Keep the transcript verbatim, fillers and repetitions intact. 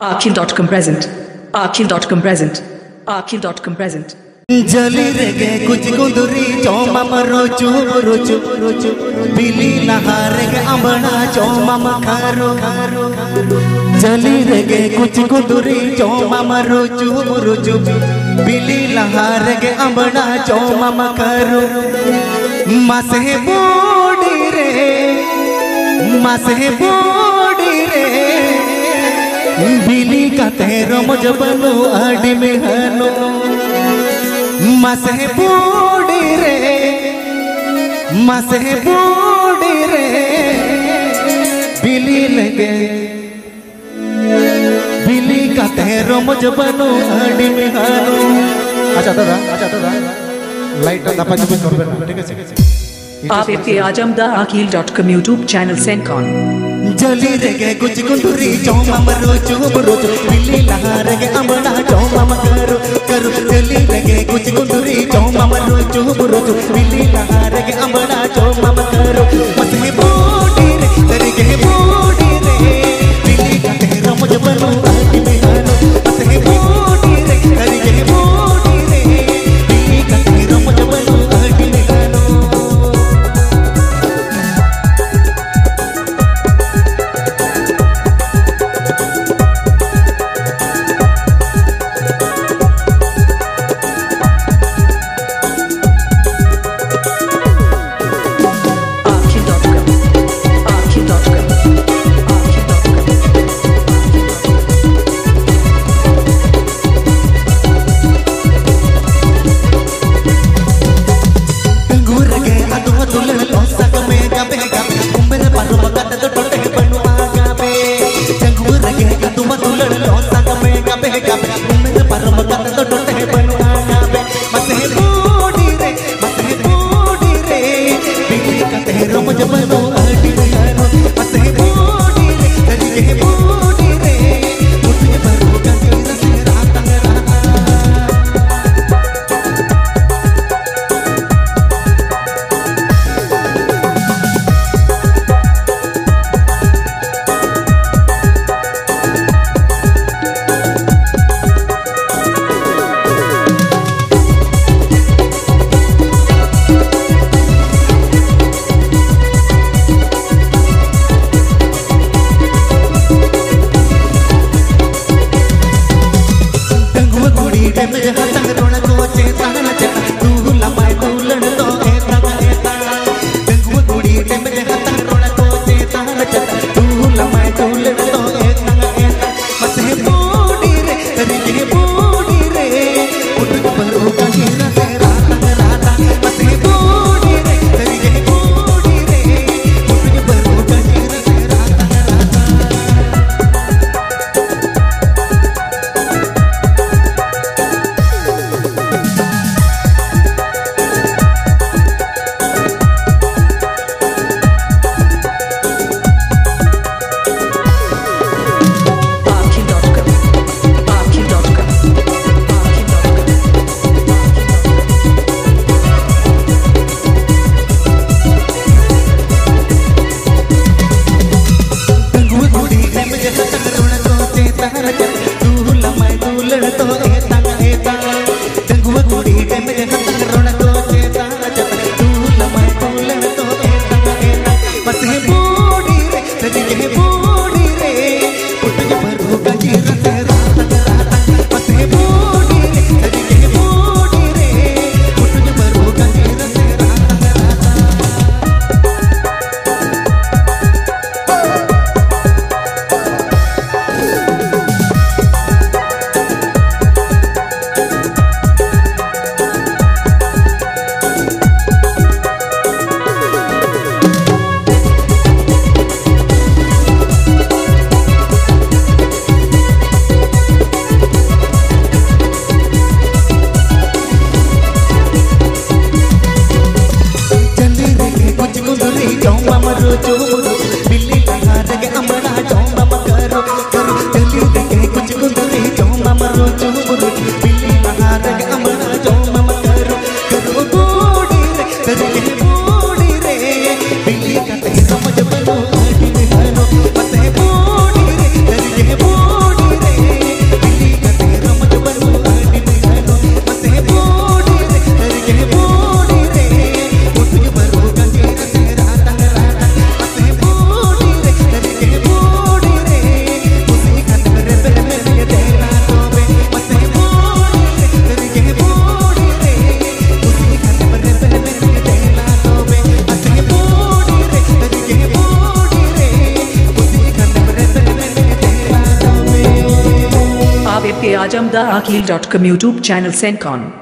Akhil dot com present. Akhil dot com present. Akhil dot com present. जली रेगे कुछ गुंदरी चौमा मरोचो रोचो रोचो बिली नहारेगे अंबड़ा चौमा मखारो जली रेगे कुछ गुंदरी चौमा मरोचो रोचो बिली नहारेगे अंबड़ा चौमा मखारो मासे बोडी रे मासे बोडी रे बिली का तेरो मुझबनो आड़ी में हनो मसे बूढ़ी रे मसे बूढ़ी रे बिली लगे बिली का तेरो मुझ बनो आड़ी में हानो अच्छा दादा अच्छा दादा लाइट दापा जो कर बेटा ठीक है आप के आजम दा Akhil dot com YouTube channel send con जली रेगे कुछ गुंदरी चौमा मरोचो रोचो बिली लहारेगे अंबड़ा चौमा मकरो करो जली रेगे कुछ गुंदरी चौमा मरोचो रोचो बिली लहारेगे अंबड़ा चौमा मकरो मसे बूढ़ी रे तरीके बूढ़ी रे बिली का तेरा मुझ बनो आदि में हानो मसे बूढ़ी रे तरीके बूढ़ी रे बिली का तेरा मुझ बनो आदि में हानो from the Akhil dot com YouTube channel Sencon.